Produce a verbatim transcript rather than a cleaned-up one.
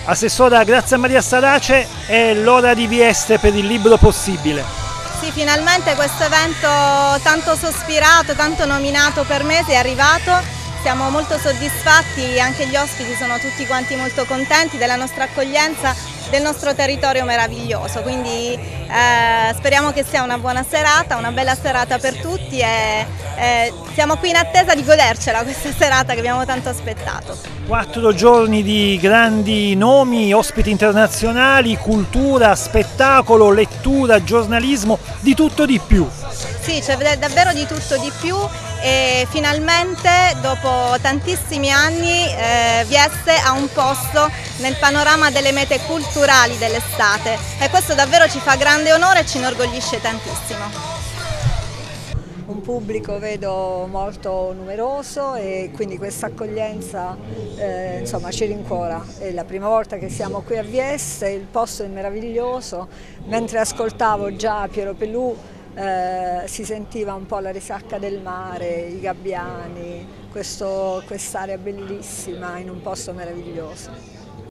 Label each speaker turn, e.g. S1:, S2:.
S1: Assessora Grazia Maria Sarace, è l'ora di Vieste per il libro possibile.
S2: Sì, finalmente questo evento tanto sospirato, tanto nominato per mesi è arrivato. Siamo molto soddisfatti, anche gli ospiti sono tutti quanti molto contenti della nostra accoglienza, del nostro territorio meraviglioso, quindi eh, speriamo che sia una buona serata, una bella serata per tutti e eh, siamo qui in attesa di godercela questa serata che abbiamo tanto aspettato.
S1: Quattro giorni di grandi nomi, ospiti internazionali, cultura, spettacolo, lettura, giornalismo, di tutto di più.
S2: Sì, c'è davvero di tutto di più e finalmente dopo tantissimi anni eh, Vieste ha un posto nel panorama delle mete culturali dell'estate e questo davvero ci fa grande onore e ci inorgoglisce tantissimo.
S3: Un pubblico vedo molto numeroso e quindi questa accoglienza eh, insomma, ci rincuora. È la prima volta che siamo qui a Vieste, il posto è meraviglioso, mentre ascoltavo già Piero Pelù eh, si sentiva un po' la risacca del mare, i gabbiani, quest'area bellissima in un posto meraviglioso.